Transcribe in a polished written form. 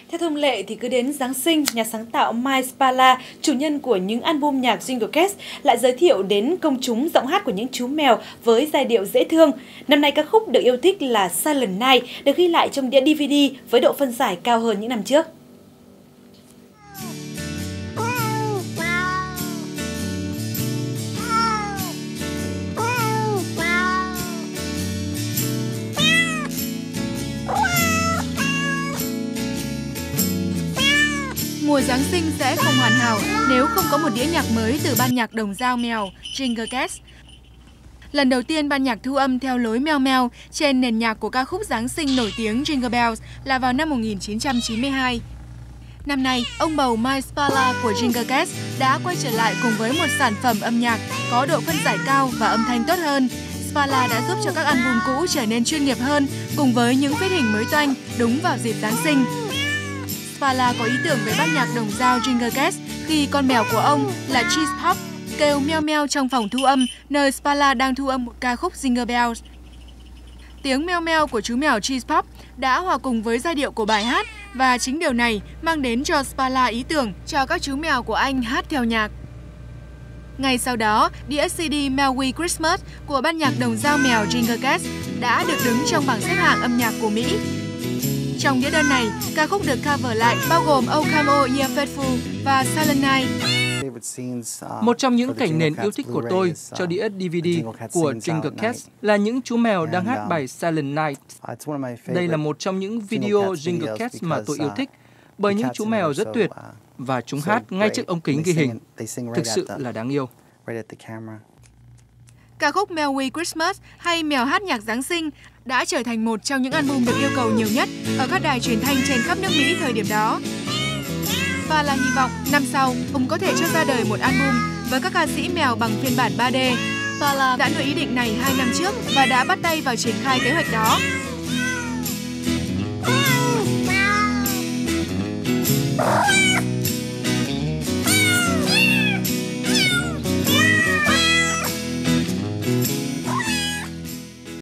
Theo thông lệ thì cứ đến Giáng sinh, nhà sáng tạo Mike Spalla, chủ nhân của những album nhạc Jingle Cats, lại giới thiệu đến công chúng giọng hát của những chú mèo với giai điệu dễ thương. Năm nay ca khúc được yêu thích là Silent Night được ghi lại trong đĩa DVD với độ phân giải cao hơn những năm trước. Mùa Giáng sinh sẽ không hoàn hảo nếu không có một đĩa nhạc mới từ ban nhạc đồng dao mèo Jingle Cats. Lần đầu tiên ban nhạc thu âm theo lối meo meo trên nền nhạc của ca khúc Giáng sinh nổi tiếng Jingle Bells là vào năm 1992. Năm nay, ông bầu Mike Spalla của Jingle Cats đã quay trở lại cùng với một sản phẩm âm nhạc có độ phân giải cao và âm thanh tốt hơn. Spalla đã giúp cho các album cũ trở nên chuyên nghiệp hơn cùng với những vết hình mới toanh đúng vào dịp Giáng sinh. Spalla có ý tưởng về ban nhạc đồng dao Jingle Cats khi con mèo của ông là Cheese Pop kêu meo meo trong phòng thu âm nơi Spalla đang thu âm một ca khúc Jingle Bells. Tiếng meo meo của chú mèo Cheese Pop đã hòa cùng với giai điệu của bài hát và chính điều này mang đến cho Spalla ý tưởng cho các chú mèo của anh hát theo nhạc. Ngay sau đó, đĩa CD Merry Christmas của ban nhạc đồng dao mèo Jingle Cats đã được đứng trong bảng xếp hạng âm nhạc của Mỹ. Trong đĩa đơn này, ca khúc được cover lại bao gồm Oh Come Oh Yeah Faithful và Silent Night. Một trong những cảnh nền yêu thích của tôi cho đĩa DVD của Jingle Cats là những chú mèo đang hát bài Silent Night. Đây là một trong những video Jingle Cats mà tôi yêu thích bởi những chú mèo rất tuyệt và chúng hát ngay trước ống kính ghi hình. Thực sự là đáng yêu. Ca khúc Merry Christmas hay Mèo hát nhạc Giáng sinh đã trở thành một trong những album được yêu cầu nhiều nhất ở các đài truyền thanh trên khắp nước Mỹ thời điểm đó. Và là hy vọng năm sau ông có thể cho ra đời một album với các ca sĩ mèo bằng phiên bản 3D. Spalla đã nuôi ý định này 2 năm trước và đã bắt tay vào triển khai kế hoạch đó.